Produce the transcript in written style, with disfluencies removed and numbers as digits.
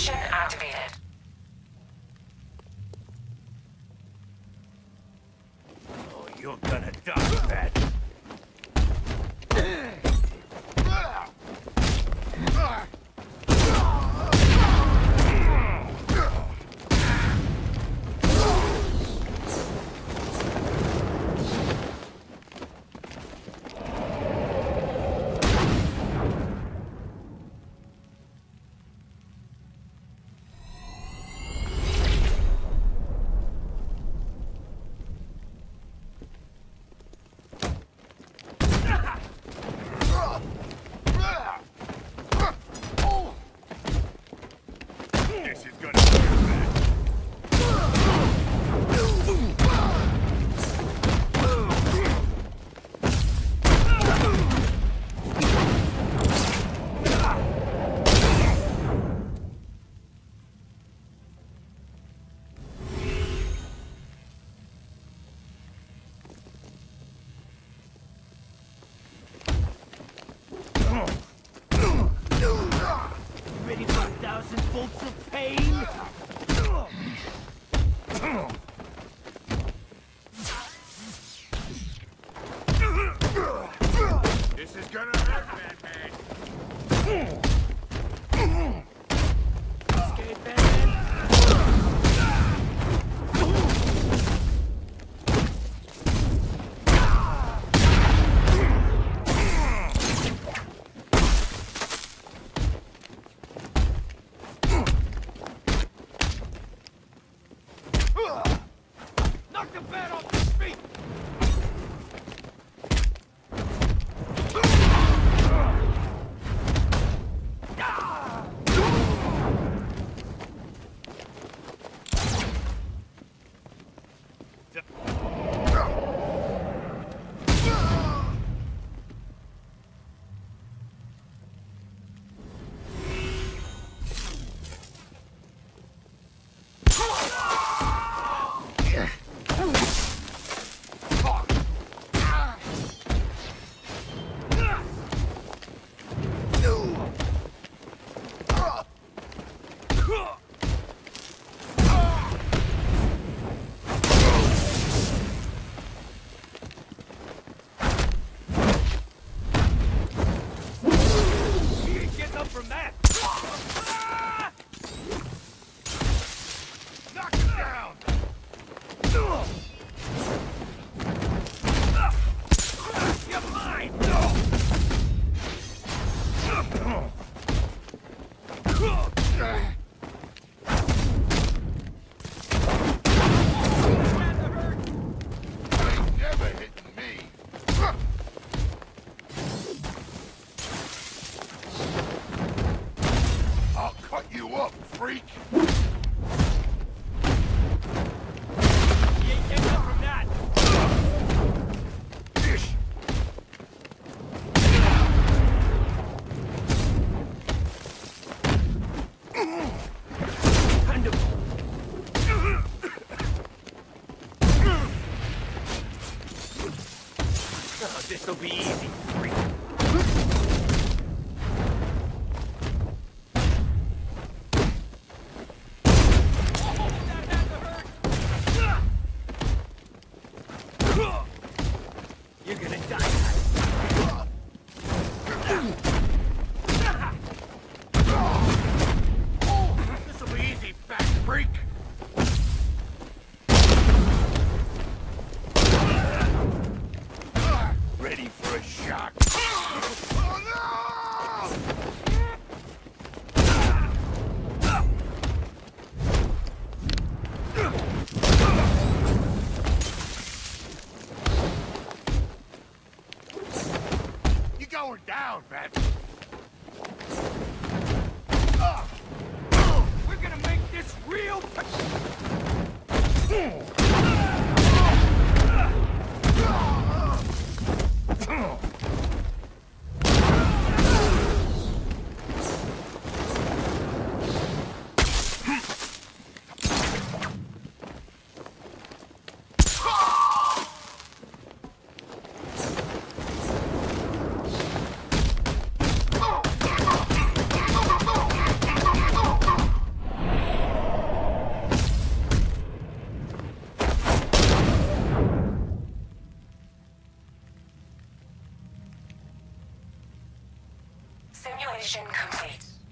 Mission activated. Oh, you're gonna die, Pat. This is gonna hurt, man. Ready for 1,000 volts of pain? This is gonna hurt, Batman. Escape, Batman. Knock the bat off his feet! You ain't getting up from that! Knock him down! You're mine! Ain't never hitting me. I'll cut you up, freak! You ain't getting up from that. Dish! Kind of. Oh, this'll be easy, freak. You're gonna die. This'll be easy, fat freak! Ready for a Mission complete.